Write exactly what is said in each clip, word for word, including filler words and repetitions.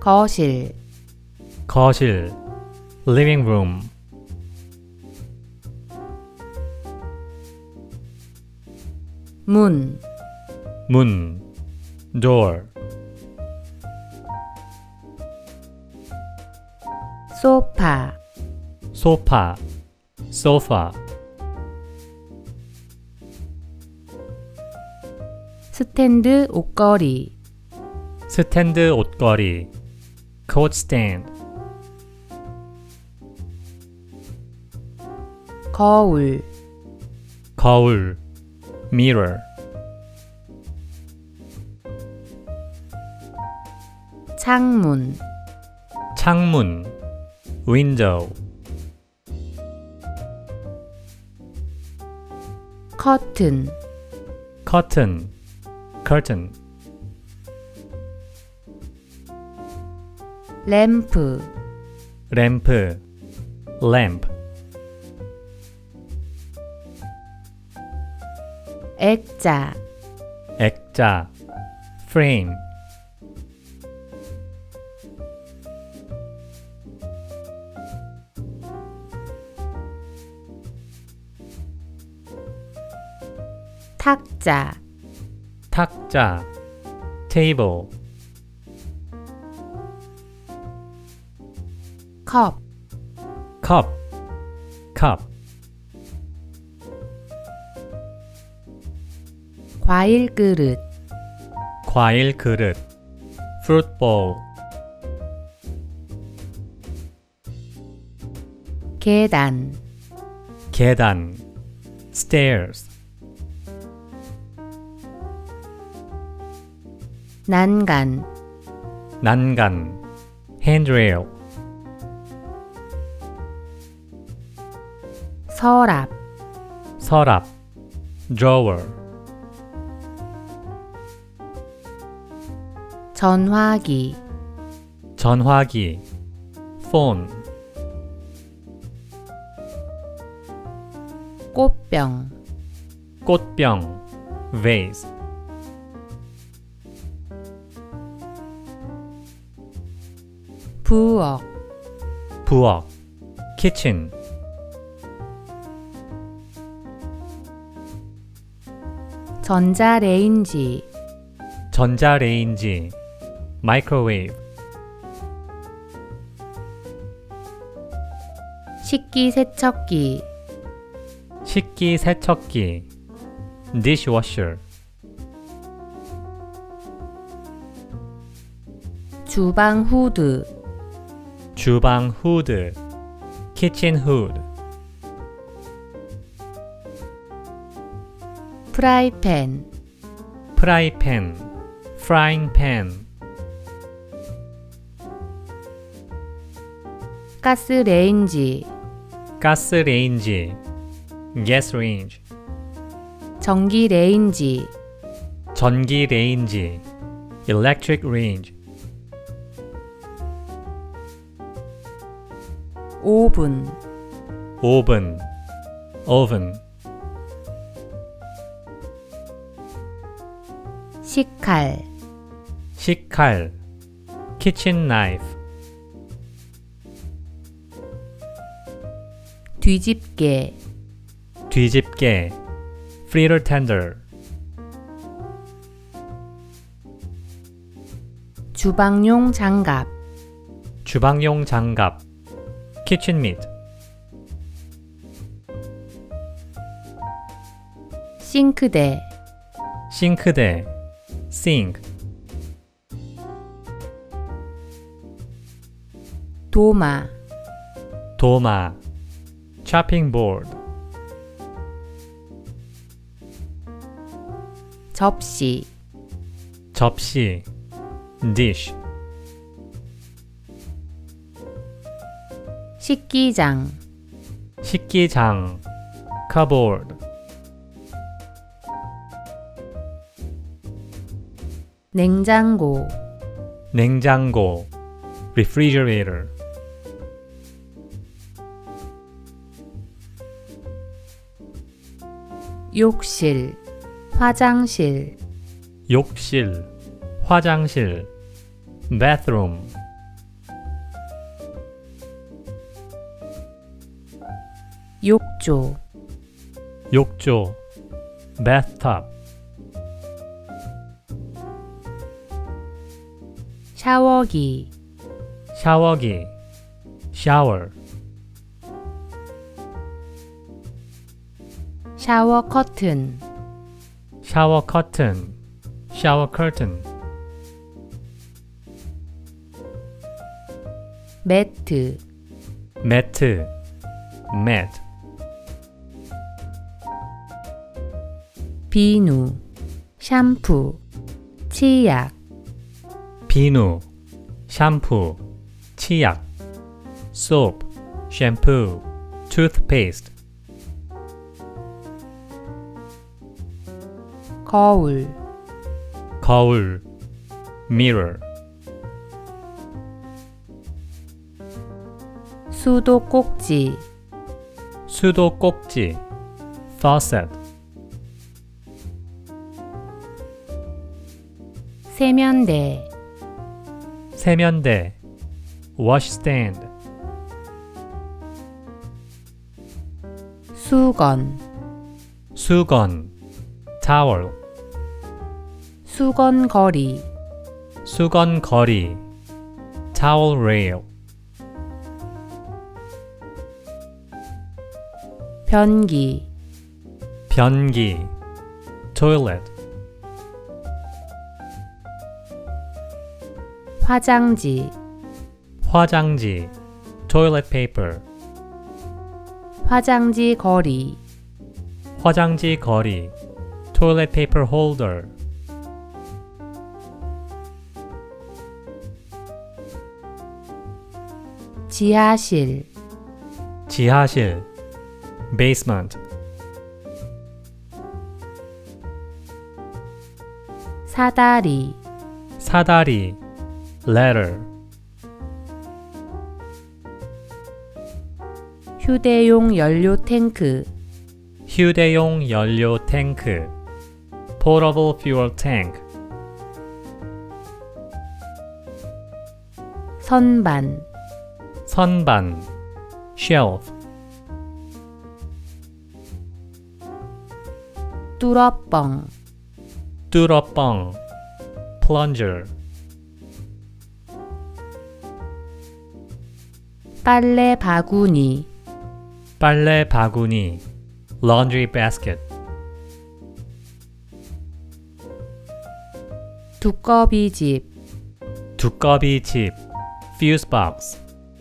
거실, 거실, living room, 문, 문, door, 소파, 소파, sofa, 스탠드 옷걸이, 스탠드 옷걸이, coat stand, 거울, 거울, mirror, 창문, 창문, window, 커튼, curtain, curtain, 램프, 램프, lamp, 액자, 액자, frame, 탁자, 탁자, table, 컵, cup, cup, 과일 그릇, 과일 그릇, fruit bowl, 계단, 계단, stairs, 난간, 난간, handrail, 서랍, 서랍, drawer, 전화기, 전화기, phone, 꽃병, 꽃병, vase, 부엌, 부엌, kitchen, 전자레인지, 전자레인지, microwave, 식기세척기, 식기세척기, dishwasher, 주방 후드, 주방 후드, kitchen hood, 프라이팬, 프라이팬, frying pan, 가스레인지, 가스레인지, gas range, 전기레인지, 전기레인지, electric range, 오븐, 오븐, oven, 식칼, 식칼, kitchen knife, 뒤집개, 뒤집개, fritter tender, 주방용 장갑, 주방용 장갑, kitchen mitt, 싱크대, 싱크대, sink, 도마, 도마, chopping board, 접시, 접시, dish, 식기장, 식기장, cupboard, 냉장고, 냉장고, refrigerator, 욕실, 화장실, 욕실, 화장실, bathroom, 욕조, 욕조 bathtub, 샤워기, 샤워기 shower, 샤워 커튼, 샤워 커튼 shower curtain, 매트, 매트 mat, 비누, 샴푸, 치약, 비누 샴푸 치약, soap shampoo, toothpaste, 거울, 거울 mirror, 수도꼭지, 수도꼭지 faucet, 세면대, 세면대 washstand, 수건, 수건 towel, 수건거리, 수건거리 towel rail, 변기, 변기 toilet, 화장지, 화장지 toilet paper, 화장지 거리, 화장지 거리 toilet paper holder, 지하실, 지하실 basement, 사다리, 사다리 ladder, 휴대용 연료 탱크, 휴대용 연료 탱크 portable fuel tank, 선반, 선반 shelf, 뚫어뻥, 뚫어뻥 plunger, 빨래 바구니, 빨래 바구니 laundry basket, 두꺼비집, 두꺼비집 fuse box,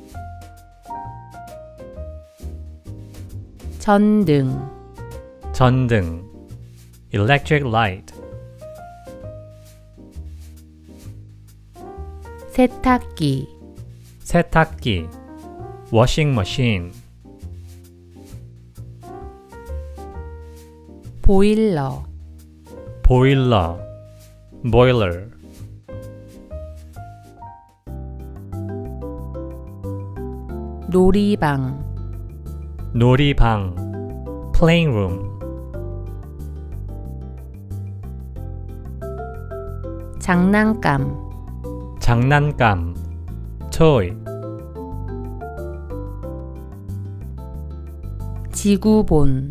전등, 전등 electric light, 세탁기, 세탁기 washing machine, 보일러, 보일러 boiler, 놀이방, 놀이방 playing room, 장난감, 장난감 toy, 지구본,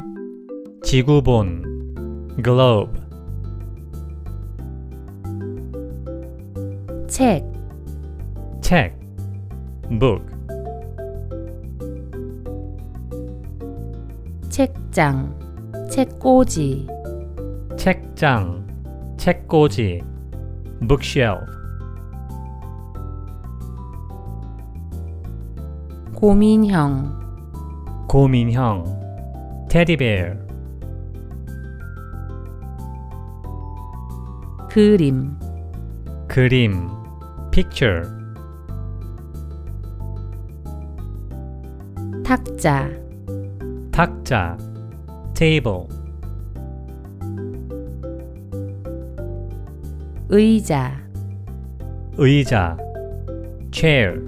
지구본 globe, 책, 책 book, 책장, 책꽂이, 책장 책꽂이 bookshelf, 고민형, 고민형 teddy bear, 그림, 그림 picture, 탁자, 탁자 table, 의자, 의자 chair,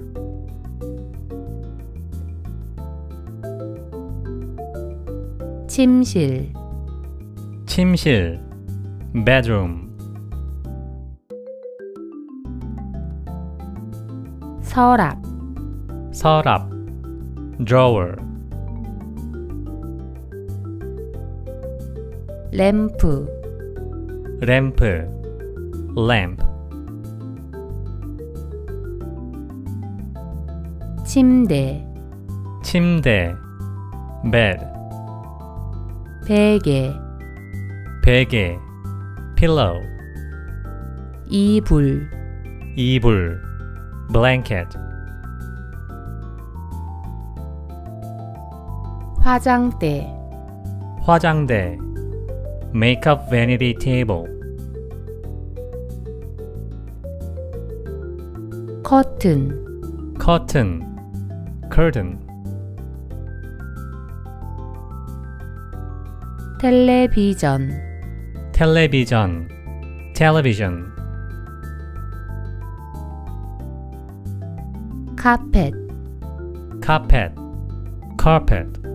침실, 침실 bedroom, 서랍, 서랍 drawer, 램프, 램프, lamp, 침대, 침대, bed, 베개, 베개, pillow, 이불, 이불, blanket, 화장대, 화장대, makeup vanity table, 커튼, curtain, curtain, 텔레비전, 텔레비전, television, 카펫, carpet, carpet,